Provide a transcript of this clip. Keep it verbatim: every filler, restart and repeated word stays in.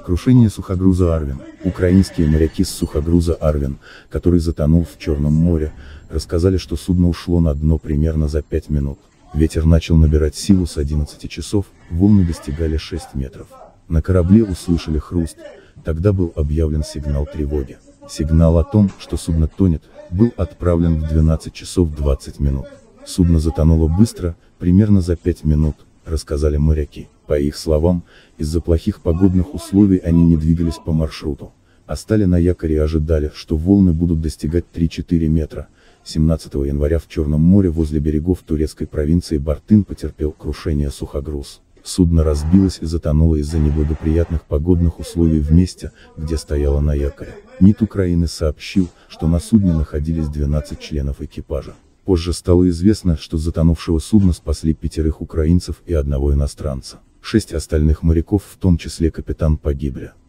Крушение сухогруза «Арвин». Украинские моряки с сухогруза «Арвин», который затонул в Черном море, рассказали, что судно ушло на дно примерно за пять минут. Ветер начал набирать силу с одиннадцати часов, волны достигали шести метров. На корабле услышали хруст, тогда был объявлен сигнал тревоги. Сигнал о том, что судно тонет, был отправлен в двенадцать часов двадцать минут. Судно затонуло быстро, примерно за пять минут, рассказали моряки. По их словам, из-за плохих погодных условий они не двигались по маршруту, а стали на якоре и ожидали, что волны будут достигать три-четыре метра. семнадцатого января в Черном море возле берегов турецкой провинции Бартын потерпел крушение сухогруз. Судно разбилось и затонуло из-за неблагоприятных погодных условий в месте, где стояло на якоре. МИД Украины сообщил, что на судне находились двенадцать членов экипажа. Позже стало известно, что с затонувшего судна спасли пятерых украинцев и одного иностранца. Шесть остальных моряков, в том числе капитан, погибли.